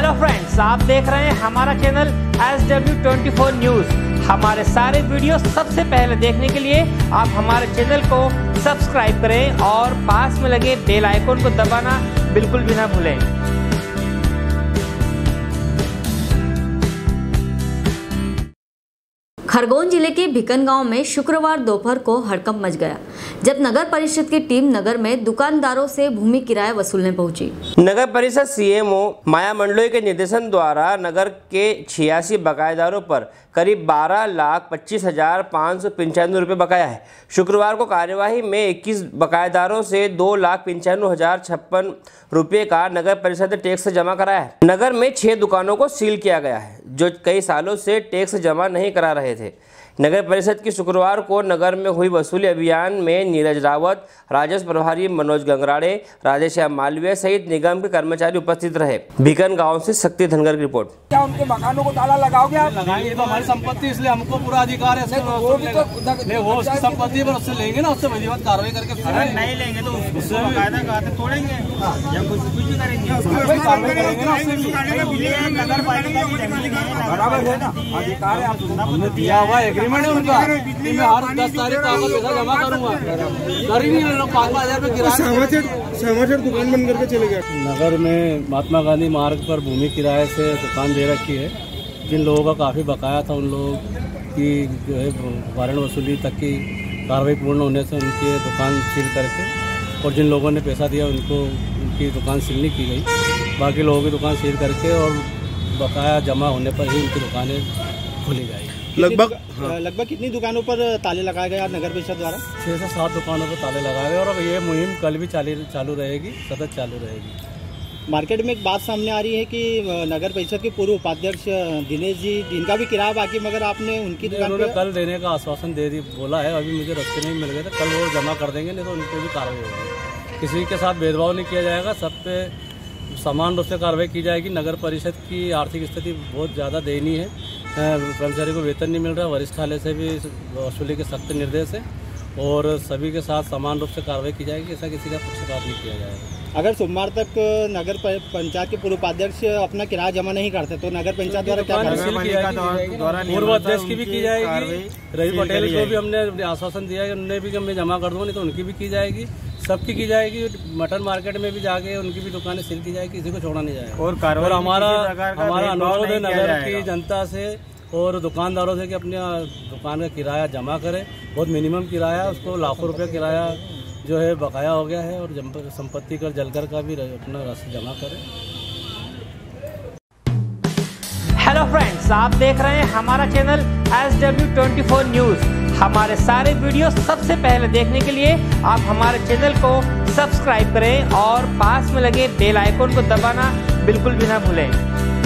Hello friends, आप देख रहे हैं हमारा चैनल SW24 न्यूज़। हमारे सारे वीडियो सबसे पहले देखने के लिए आप हमारे चैनल को सब्सक्राइब करें और पास में लगे बेल आइकन को दबाना बिल्कुल भी ना भूलें। खरगोन जिले के भिकन गांव में शुक्रवार दोपहर को हड़कंप मच गया जब नगर परिषद की टीम नगर में दुकानदारों से भूमि किराया वसूलने पहुंची। नगर परिषद सीएमओ माया मंडलोई के निर्देशन द्वारा नगर के 86 बकायेदारों पर करीब 12,25,595 रुपये बकाया है। शुक्रवार को कार्यवाही में 21 बकायेदारों से 2,95,056 रुपये का नगर परिषद ने टैक्स जमा कराया है। नगर में 6 दुकानों को सील किया गया है जो कई सालों से टैक्स जमा नहीं करा रहे थे। नगर परिषद की शुक्रवार को नगर में हुई वसूली अभियान में नीरज रावत, राजस्व प्रभारी मनोज गंगराड़े, राधेश्याम मालवीय सहित निगम के कर्मचारी उपस्थित रहे। भिकन गांव से शक्ति धनगर की रिपोर्ट। क्या उनके मकानों को ताला लगाओगे आप? लगाएंगे तो हमारी संपत्ति, इसलिए हमको पूरा अधिकार है। वो उसकी संपत्ति पर उससे लेंगे ना, उससे विधिवत कार्रवाई करके नहीं लेंगे तो उससे कायदा तोड़ेंगे या कुछ भी करेंगे। नगर पालिका की जमीन है, बराबर है ना, अधिकार है। हमने दिया हुआ एग्रीमेंट है उनका कि मैं हर 10 तारीख को आपका पैसा जमा करूंगा। कर ही नहीं रहे, 5,000 रुपये किराया दुकान बंद करके चले गए। नगर में महात्मा गांधी मार्ग पर भूमि किराए से दुकान दे रखी है। जिन लोगों का काफ़ी बकाया था उन लोगों की जो है वारंट वसूली तक की कार्रवाई पूर्ण होने से उनकी दुकान सील करके, और जिन लोगों ने पैसा दिया उनको उनकी दुकान सील नहीं की गई। बाकी लोगों की दुकान सील करके और बकाया जमा होने पर ही उनकी दुकानें खोली जाएगी। लगभग कितनी दुकानों पर ताले लगाए गए नगर परिषद द्वारा? 6 से 7 दुकानों पर ताले लगाए गए और ये मुहिम कल भी चालू रहेगी, सतत चालू रहेगी। मार्केट में एक बात सामने आ रही है कि नगर परिषद के पूर्व उपाध्यक्ष दिनेश जी, जिनका भी किराया बाकी, मगर आपने उनकी दुकान उन्होंने कल देने का आश्वासन बोला है। अभी मुझे रास्ते में मिल गए थे, कल वो जमा कर देंगे, नहीं तो उन पर भी कार्रवाई होगी। किसी के साथ भेदभाव नहीं किया जाएगा, सब पे समान रूप से कार्रवाई की जाएगी। नगर परिषद की आर्थिक स्थिति बहुत ज़्यादा दयनीय है, कर्मचारी को वेतन नहीं मिल रहा। वरिष्ठालय से भी वसूली के सख्त निर्देश है और सभी के साथ समान रूप से कार्रवाई की जाएगी। ऐसा किसी का पक्षपात नहीं किया जाएगा। अगर सोमवार तक नगर पंचायत के पूर्व उपाध्यक्ष अपना किराया जमा नहीं करते तो नगर पंचायत द्वारा क्या पूर्व अध्यक्ष की भी की जाएगी। रवि पटेल को भी हमने आश्वासन दिया है, उन्हें भी मैं जमा कर दूंगा, नहीं तो उनकी भी की जाएगी, सबकी की जाएगी। मटन मार्केट में भी जाके उनकी भी दुकानें सील की जाएगी, किसी को छोड़ा नहीं जाएगा। और हमारा अनुरोध है नगर की जनता से और दुकानदारों से कि अपने दुकान का किराया जमा करें। बहुत मिनिमम किराया, उसको लाखों रुपये किराया जो है बकाया हो गया है, और संपत्ति कर जलकर का भी अपना राशि जमा करें। हेलो फ्रेंड्स, आप देख रहे हैं हमारा चैनल SW24 न्यूज़। हमारे सारे वीडियो सबसे पहले देखने के लिए आप हमारे चैनल को सब्सक्राइब करें और पास में लगे बेल आइकन को दबाना बिल्कुल भी ना भूलें।